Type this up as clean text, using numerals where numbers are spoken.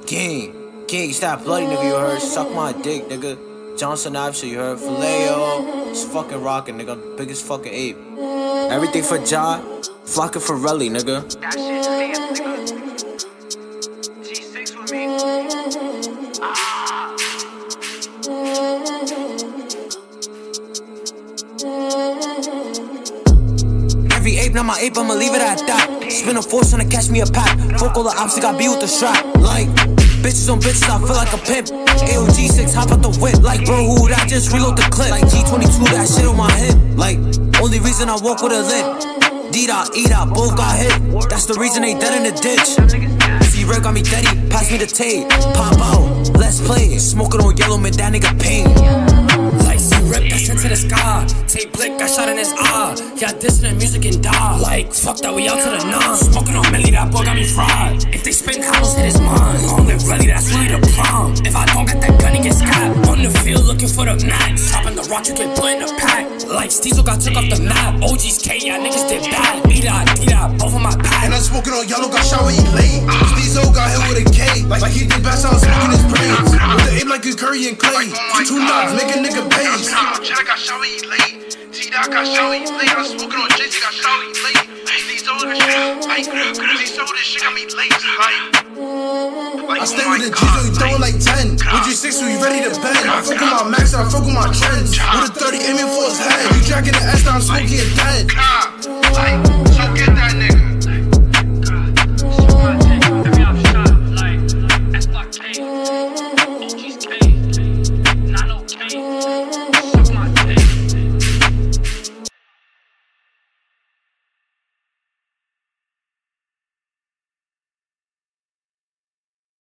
Gang, stop bloody, nigga, you heard? Suck my dick, nigga. Johnson Ives, you heard? Filet-O, it's fucking rockin', nigga. Biggest fucking ape. Everything for Ja, flocking for Rilla, nigga. That shit's lit, nigga. GeeSix with me. Every ape, not my ape, I'ma leave it at that. Spin a force trying to catch me a pack. Fuck all the ops, I got B with the strap. Like, bitches on bitches, I feel like a pimp. Ayo, G6, hop out the whip. Like, bro, who that? Just reload the clip. Like, G22, that shit on my hip. Like, only reason I walk with a limp. D-Dot, E-Dot, both got hit. That's the reason they dead in the ditch. See, Red got me deady, pass me the tape. Pop out, let's play. Smoking on yellow, man, that nigga pain. Like, see, rip that shit to the sky. Take blick, got shot in his eye. Yeah, dissing music and die. Like, fuck that, we out to the nine. Smoking on Millie, that boy got me fried. If they spin cows, hit his mind. Long live Bloodie, that's really the prime. If I don't get that gun, he gets capped. On the field, looking for the max. Chopping the rock, you get put in the pack. Like, Steezel got took off the map. OG's K, yeah, niggas did bad. D-Dot, D-Dot, both of my pack. And I'm smoking on yellow, got shot when he late. Steezel got hit with a K. Like he did best, I was smoking his brains. With the aim like he's Curry and Clay. 2 knobs, make a nigga pay. Jack got shot when he late. T-Dot got shot when he late. I'm smoking on Jay-Z, got shot when he late. These old shit, like, these old shit got me late. I stay with the G's, so you throwing like 10. With G6, so you ready to bend. I fuck with my max, I fuck with my trends. With a 30 aiming for his head. You jacking the S, now I'm smoking your dead.